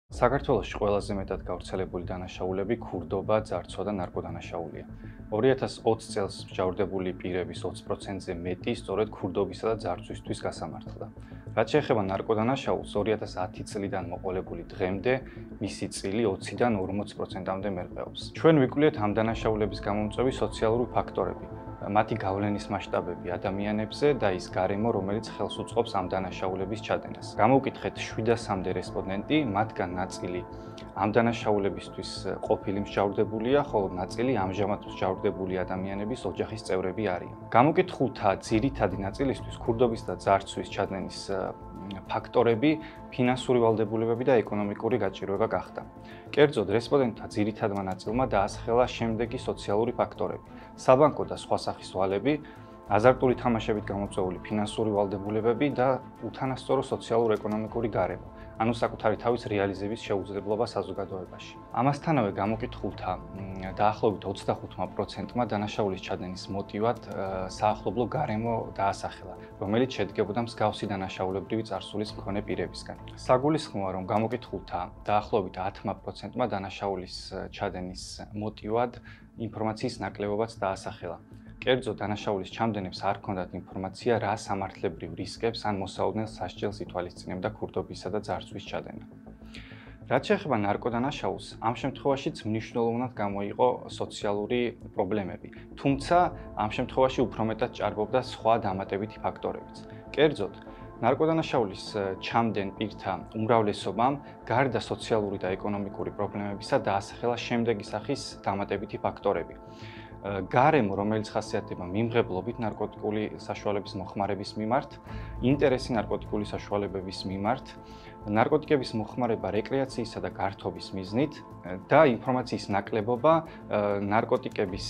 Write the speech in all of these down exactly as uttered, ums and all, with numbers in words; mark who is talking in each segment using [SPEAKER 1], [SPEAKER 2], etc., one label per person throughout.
[SPEAKER 1] საქართველოში ყველაზე მეტად გავრცელებული დანაშაულები ქურდობა, ძარცვა და ნარკოდანაშაულია. ორი ათას ოცი წელს მსჯავრდებული პირების ოცი პროცენტზე მეტი სწორედ ქურდობისა და ძარცვისთვის გასამართლდა. რაც შეეხება ნარკოდანაშაულს, ორი ათას ათი წლიდან მოყოლებული დღემდე მისი წილი ოციდან ორმოცი პროცენტამდე მერყეობს. ჩვენ ვიკვლიეთ ამ დანაშაულების გამომწვევი სოციალური ფაქტორები, მათი გავლენის მასშტაბები ადამიანებზე და ის გარემო, რომელიც ხელს უწყობს ამ დანაშაულების ჩადენას. გამოვკითხეთ შვიდასამდე რესპონდენტი, მათგან ნაწილი ამ დანაშაულებისთვის ყოფილი მსჯავრდებულია, ხოლო ნაწილი ამჟამად მსჯავრდებული ადამიანების ოჯახის წევრები არიან. გამოკითხულთა ძირითადი ნაწილისთვის ქურდობის და ძარცვის ჩადენის ფაქტორები ფინანსური ვალდებულებები და ეკონომიკური გაჭირვება გახდა. კერძოდ, რესპონდენტთა ძირითადმა ნაწილმა დაასახელა შემდეგი სოციალური ფაქტორები: საბანკო და სხვა სახის ვალები, აზარტული თამაშებით გამოწვეული ფინანსური ვალდებულებები და უთანასწორო სოციალურ-ეკონომიკური გარემო, ანუ საკუთარი თავის რეალიზების შეუძლებლობა საზოგადოებაში. ამასთანავე გამოკითხულთა დაახლოებით ოცდახუთმა პროცენტმა დანაშაულის ჩადენის მოტივად საახლობლო გარემო დაასახელა, რომელიც შედგებოდა მსგავსი დანაშაულებრივი წარსულის მქონე პირებისგან. საგულისხმოა, რომ გამოკითხულთა დაახლოებით ათმა პროცენტმა დანაშაულის ჩადენის მოტივად ინფორმაციის ნაკლებობაც დაასახელა. კერძოდ, დანაშაულის ჩამდენებს არ ჰქონდათ ინფორმაცია, რა სამართლებრივ რისკებს ან მოსაოდნელ სასჯელს ითვალისწინებდა ქურდობისა და ძარცვის ჩადენა. რაც შეეხება ნარკოდანაშაულს, ამ შემთხვევაშიც მნიშვნელოვნად გამოიყო სოციალური პრობლემები, თუმცა ამ შემთხვევაში უფრო მეტად ჭარბობდა სხვა დამატებითი ფაქტორებიც. კერძოდ, ნარკოდანაშაულის ჩამდენ პირთა უმრავლესობამ გარდა სოციალური და ეკონომიკური პრობლემებისა დაასახელა შემდეგი სახის დამატებითი ფაქტორები: გარემო, რომელიც ხასიათდება მიმღებლობით ნარკოტიკული საშუალების მოხმარების მიმართ, ინტერესი ნარკოტიკული საშუალებების მიმართ, ნარკოტიკების მოხმარება რეკრეაციისა და გართობის მიზნით და ინფორმაციის ნაკლებობა ნარკოტიკების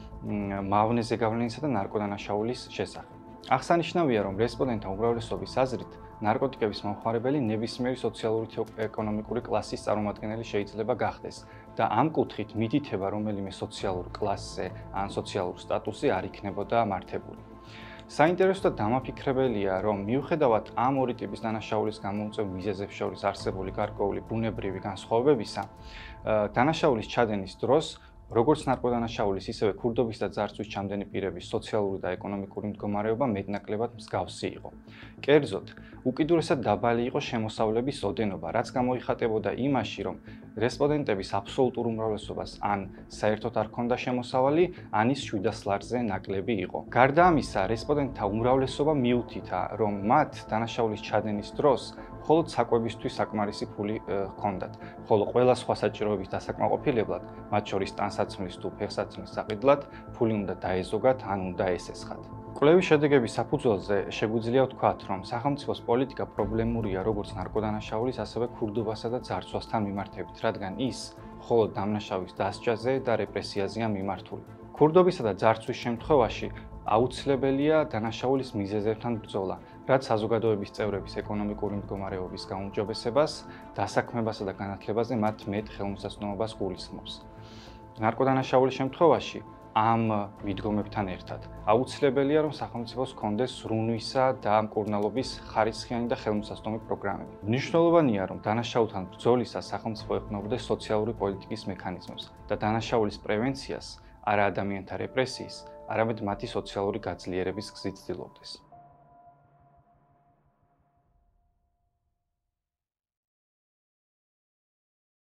[SPEAKER 1] მავნეზე გავლენისა და ნარკოდანაშაულის შესახებ. აღსანიშნავია, რომ რესპონდენტთა უმრავლესობის აზრით, ნარკოტიკების მომხმარებელი ნებისმიერი სოციალური თუ ეკონომიკური კლასის წარმომადგენელი შეიძლება გახდეს და ამ კუთხით მითითება რომელიმე სოციალურ კლასზე ან სოციალურ სტატუსზე არ იქნებოდა მართებული. საინტერესო და დამაფიქრებელია, რომ მიუხედავად ამ ორი ტიპის დანაშაულის გამომწვევ მიზეზებს შორის არსებული გარკვეული ბუნებრივი განსხვავებებისა, დანაშაულის ჩადენის დროს როგორც ნარკოდანაშაულის, ისევე ქურდობის და ძარცვის ჩამდენი პირების სოციალური და ეკონომიკური მდგომარეობა მეტნაკლებად მსგავსი იყო. კერძოდ, უკიდურესად დაბალი იყო შემოსავლების ოდენობა, რაც გამოიხატებოდა იმაში, რომ რესპონდენტების აბსოლუტურ უმრავლესობას ან საერთოდ არ ჰქონდა შემოსავალი, ან ის შვიდას ლარზე ნაკლები იყო. გარდა ამისა, რესპონდენტთა უმრავლესობა მიუთითა, რომ მათ დანაშაულის ჩადენის დროს მხოლოდ საკვებისთვის საკმარისი ფული ჰქონდათ, ხოლო ყველა სხვა საჭიროების დასაკმაყოფილებლად, მათ შორის ტანსაცმლის თუ ფეხსაცმლის საყიდლად, ფული უნდა დაეზოგათ ან უნდა ესესხათ. კვლევის შედეგების საფუძველზე შეგვიძლია ვთქვათ, რომ სახელმწიფოს პოლიტიკა პრობლემურია როგორც ნარკოდანაშაულის, ასევე ქურდობასა და ძარცვასთან მიმართებით, რადგან ის მხოლოდ დამნაშავის დასჯაზე და რეპრესიაზეა მიმართული. ქურდობისა და ძარცვის შემთხვევაში აუცილებელია დანაშაულის მიზეზებთან ბრძოლა, რაც საზოგადოების წევრების ეკონომიკური მდგომარეობის გაუმჯობესებას, დასაქმებასა და განათლებაზე მათ მეტ ხელმისაწვდომობას გულისხმობს. ნარკოდანაშაულის შემთხვევაში ამ მიდგომებთან ერთად აუცილებელია, რომ სახელმწიფოს ჰქონდეს ზრუნვისა და მკურნალობის ხარისხიანი და ხელმისაწვდომი პროგრამები. მნიშვნელოვანია, რომ დანაშაულთან ბრძოლისას სახელმწიფო ეყრდნობოდეს სოციალური პოლიტიკის მექანიზმებს და დანაშაულის პრევენციას, არა ადამიანთა რეპრესიის, არამედ მათი სოციალური გაძლიერების გზით ცდილობდეს.